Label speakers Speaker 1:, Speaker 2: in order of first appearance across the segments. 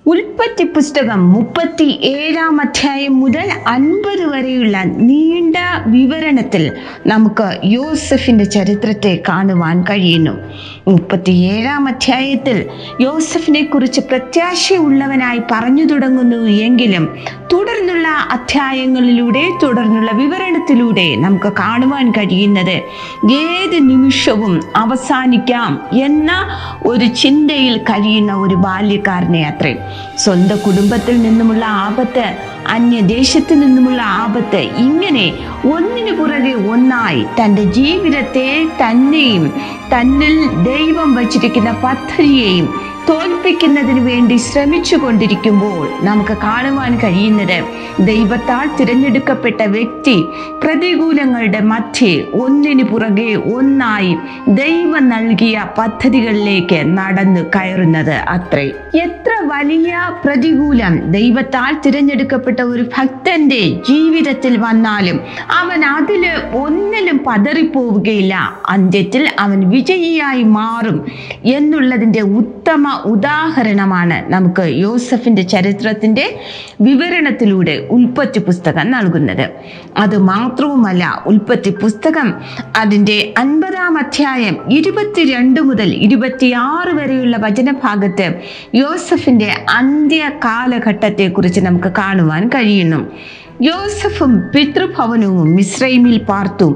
Speaker 1: ഉൽപ്പത്തി പുസ്തകം 37 അധ്യായം മുതൽ 50 വരെയുള്ള നീണ്ട വിവരണത്തിൽ നമുക്ക് യോസഫിന്റെ ചരിത്രത്തെ കാണുവാൻ കഴിയുന്നു. 37 അധ്യായത്തിൽ യോസഫിനെ കുറിച്ച് പ്രത്യാശയുള്ളവനായി പറഞ്ഞു തുടങ്ങുന്നു എങ്കിലും തുടർന്നുള്ള അധ്യായങ്ങളിലൂടെ തുടർന്നുള്ള വിവരണത്തിലൂടെ നമുക്ക് കാണുവാൻ കഴിയുന്നത് ഏത് നിമിഷവും അവസാനിക്കാം എന്ന ഒരു ചിന്തയിൽ കഴിയുന്ന ഒരു ബാല്യക്കാരനെ അത്രേ. സ്വന്തം കുടുംബത്തിൽ നിന്നുമുള്ള ആപത്ത്, അന്യദേശത്ത് നിന്നുമുള്ള ആപത്ത്, ഇങ്ങനെ ഒന്നിനു പുറകെ ഒന്നായി തൻ്റെ ജീവിതത്തെ തന്നെയും തന്നിൽ ദൈവം വച്ചിരിക്കുന്ന പദ്ധതിയെയും തോൽപ്പിക്കുന്നതിന് വേണ്ടി ശ്രമിച്ചു കൊണ്ടിരിക്കുമ്പോൾ നമുക്ക് കാണുവാൻ കഴിയുന്നത് ദൈവത്താൽ തിരഞ്ഞെടുക്കപ്പെട്ട വ്യക്തി പ്രതികൂലങ്ങളുടെ മധ്യേ ഒന്നിനു പുറകെ ഒന്നായി ദൈവം നൽകിയ പദ്ധതികളിലേക്ക് നടന്നു കയറുന്നത് അത്രേ. എത്ര വലിയ പ്രതികൂലം ദൈവത്താൽ തിരഞ്ഞെടുക്കപ്പെട്ട ഒരു ഭക്തന്റെ ജീവിതത്തിൽ വന്നാലും അവൻ ഒന്നിലും പതറിപ്പോവുകയില്ല. അന്ത്യത്തിൽ അവൻ വിജയിയായി മാറും എന്നുള്ളതിൻ്റെ ഉത്തമ ഉദാഹരണമാണ് നമുക്ക് യോസഫിന്റെ ചരിത്രത്തിന്റെ വിവരണത്തിലൂടെ ഉൽപ്പത്തി പുസ്തകം നൽകുന്നത്. അത് മാത്രവുമല്ല, ഉൽപ്പത്തി പുസ്തകം അതിൻ്റെ 50 അധ്യായം 22 മുതൽ 26 വരെയുള്ള വചനഭാഗത്ത് യോസഫിന്റെ അന്ത്യ കാലഘട്ടത്തെക്കുറിച്ച് നമുക്ക് കാണുവാൻ കഴിയുന്നു. യോസഫും പിതൃഭവനവും മിസ്രൈമിൽ പാർത്തു.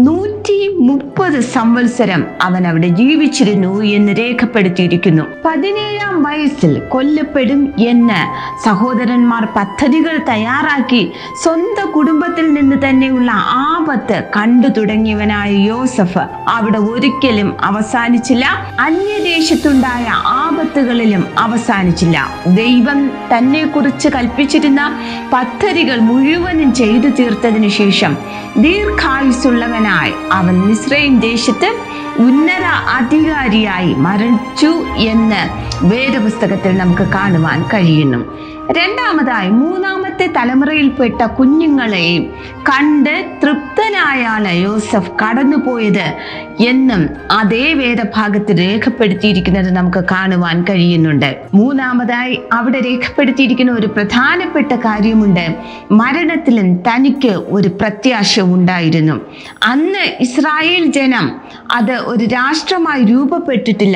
Speaker 1: 130 സംവത്സരം അവൻ അവിടെ ജീവിച്ചിരുന്നു എന്ന് രേഖപ്പെടുത്തിയിരിക്കുന്നു. 17 വയസ്സിൽ കൊല്ലപ്പെടും എന്ന് സഹോദരന്മാർ പദ്ധതികൾ തയ്യാറാക്കി സ്വന്തം കുടുംബത്തിൽ നിന്ന് തന്നെയുള്ള ആപത്ത് കണ്ടു തുടങ്ങിയവനായ യോസഫ് അവിടെ ഒരിക്കലും അവസാനിച്ചില്ല. അന്യദേശത്തുണ്ടായ ആപത്തുകളിലും അവസാനിച്ചില്ല. ദൈവം തന്നെ കുറിച്ച് കൽപ്പിച്ചിരുന്ന പദ്ധതികൾ മുഴുവനും ചെയ്തു തീർത്തതിനു ശേഷം ദീർഘായുസ്സുള്ളവനായി അവൻ മിസ്രൈം ദേശത്ത് ഉന്നത അധികാരിയായി മരിച്ചു എന്ന് വേദപുസ്തകത്തിൽ നമുക്ക് കാണുവാൻ കഴിയുന്നു. രണ്ടാമതായി 3ാമത്തെ തലമുറയിൽപ്പെട്ട കുഞ്ഞുങ്ങളെയും കണ്ട് തൃപ്തനായാണ് യോസഫ് കടന്നുപോയത് എന്നും അതേ വേദഭാഗത്ത് രേഖപ്പെടുത്തിയിരിക്കുന്നത് നമുക്ക് കാണുവാൻ കഴിയുന്നുണ്ട്. 3ാമതായി അവിടെ രേഖപ്പെടുത്തിയിരിക്കുന്ന ഒരു പ്രധാനപ്പെട്ട കാര്യമുണ്ട്. മരണത്തിലും തനിക്ക് ഒരു പ്രത്യാശ ഉണ്ടായിരുന്നു. അന്ന് ഇസ്രായേൽ ജനം അത് ഒരു രാഷ്ട്രമായി രൂപപ്പെട്ടിട്ടില്ല.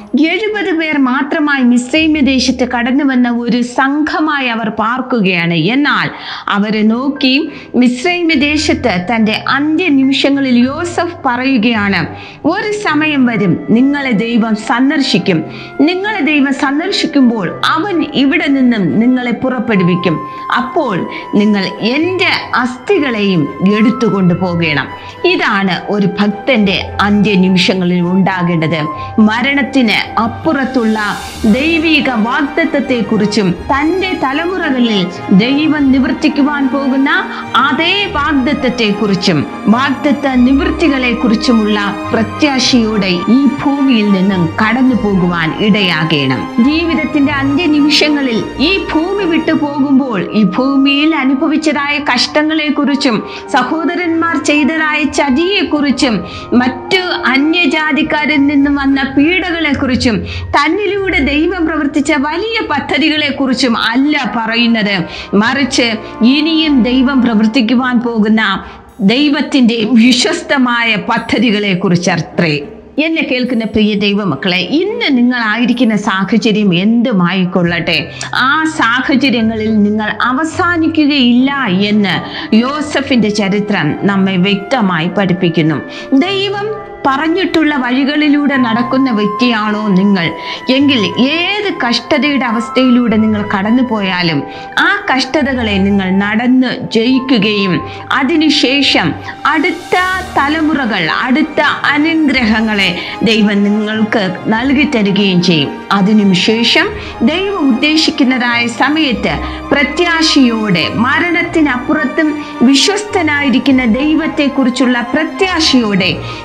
Speaker 1: 70 പേർ മാത്രമായി മിസ്രൈം ദേശത്ത് കടന്നു വന്ന ഒരു സംഘമായി അവർ പാർക്കുകയാണ്. എന്നാൽ അവരെ നോക്കി മിസ്രൈം ദേശത്ത് തൻ്റെ അന്ത്യ നിമിഷങ്ങളിൽ യോസഫ് പറയുകയാണ്, ഒരു സമയം വരും, നിങ്ങളെ ദൈവം സന്ദർശിക്കും. നിങ്ങളെ ദൈവം സന്ദർശിക്കുമ്പോൾ അവൻ ഇവിടെ നിന്നും നിങ്ങളെ പുറപ്പെടുവിക്കും. അപ്പോൾ നിങ്ങൾ എൻ്റെ അസ്ഥികളെയും എടുത്തുകൊണ്ട് പോകണം. ഇതാണ് ഒരു ഭക്തന്റെ അന്ത്യ നിമിഷങ്ങളിൽ ഉണ്ടാകേണ്ടത്. മരണത്തിന് അപ്പുറത്തുള്ള ദൈവിക വാഗ്ദത്തത്തെ കുറിച്ചും തൻ്റെ തലമുറകളിൽ ദൈവം നിവർത്തിക്കുവാൻ പോകുന്ന അതേ വാഗ്ദത്തത്തെ കുറിച്ചും വാഗ്ദത്ത നിവൃത്തികളെ കുറിച്ചുമുള്ള പ്രത്യാശയോടെ ഈ ഭൂമിയിൽ നിന്നും കടന്നു പോകുവാൻ ഇടയാകണം. ജീവിതത്തിന്റെ അന്ത്യ നിമിഷങ്ങളിൽ ഈ ഭൂമി വിട്ടു പോകുമ്പോൾ ഈ ഭൂമിയിൽ അനുഭവിച്ചതായ കഷ്ടങ്ങളെ കുറിച്ചും സഹോദരന്മാർ ചെയ്തതായ ചതിയെക്കുറിച്ചും മറ്റു അന്യജാതിക്കാരിൽ നിന്നും വന്ന പീഡകളെ കുറിച്ചും തന്നിലൂടെ ദൈവം പ്രവർത്തിച്ച വലിയ പദ്ധതികളെ കുറിച്ചും അല്ല പറയുന്നത്. മറിച്ച് ഇനിയും ദൈവം പ്രവർത്തിക്കുവാൻ പോകുന്ന ദൈവത്തിന്റെ വിശ്വസ്തമായ പദ്ധതികളെ കുറിച്ചത്രേ. എന്നെ കേൾക്കുന്ന പ്രിയ ദൈവമക്കളെ, ഇന്ന് നിങ്ങളായിരിക്കുന്ന സാഹചര്യം എന്തുമായിക്കൊള്ളട്ടെ, ആ സാഹചര്യങ്ങളിൽ നിങ്ങൾ അവസാനിക്കുകയില്ല എന്ന് യോസഫിന്റെ ചരിത്രം നമ്മെ വ്യക്തമായി പഠിപ്പിക്കുന്നു. ദൈവം പറഞ്ഞിട്ടുള്ള വഴികളിലൂടെ നടക്കുന്ന വ്യക്തിയാണോ നിങ്ങൾ എങ്കിൽ ഏത് കഷ്ടതയുടെ അവസ്ഥയിലൂടെ നിങ്ങൾ കടന്നു പോയാലും ആ കഷ്ടതകളെ നിങ്ങൾ നടന്ന് ജയിക്കുകയും അതിനുശേഷം അടുത്ത തലമുറകൾ, അടുത്ത അനുഗ്രഹങ്ങളെ ദൈവം നിങ്ങൾക്ക് നൽകി തരികയും ചെയ്യും. അതിനുശേഷം ദൈവം ഉദ്ദേശിക്കുന്നതായ സമയത്ത് പ്രത്യാശയോടെ, മരണത്തിനപ്പുറത്തും വിശ്വസ്തനായിരിക്കുന്ന ദൈവത്തെക്കുറിച്ചുള്ള പ്രത്യാശയോടെ ഈ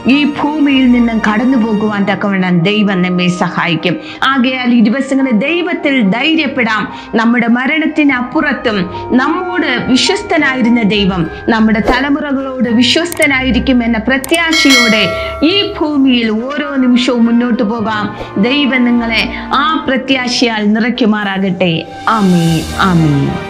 Speaker 1: ഭൂമിയിൽ നിന്നും കടന്നു പോകുവാൻ തക്കവണ്ണം ദൈവം നമ്മെ സഹായിക്കും. ആകയാൽ ഈ ദിവസങ്ങളിൽ ദൈവത്തിൽ ധൈര്യപ്പെടാം. നമ്മുടെ മരണത്തിന് അപ്പുറത്തും നമ്മോട് വിശ്വസ്തനായിരുന്ന ദൈവം നമ്മുടെ തലമുറകളോട് വിശ്വസ്തനായിരിക്കും എന്ന പ്രത്യാശയോടെ ഈ ഭൂമിയിൽ ഓരോ നിമിഷവും മുന്നോട്ട് പോകാം. ദൈവം നിങ്ങളെ ആ പ്രത്യാശയാൽ നിറയ്ക്കുമാറാകട്ടെ. ആമേൻ, ആമേൻ.